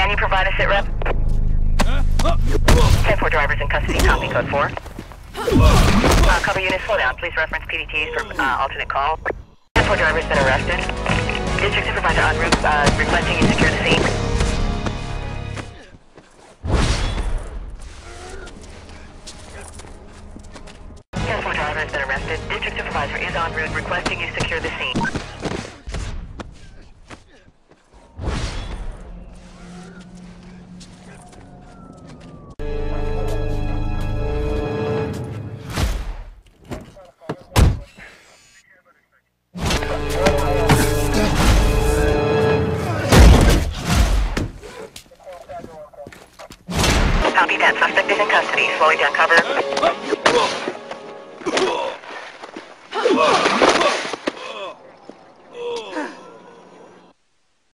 Can you provide a sit rep? 10-4 drivers in custody, copy code 4. Cover units, slow down. Please reference PDTs for alternate call. 10-4 drivers been arrested. District supervisor en route, requesting you secure the scene. 10-4 driver has been arrested. District supervisor is en route, requesting you secure the scene. Copy that. Suspect is in custody. Slowing down cover.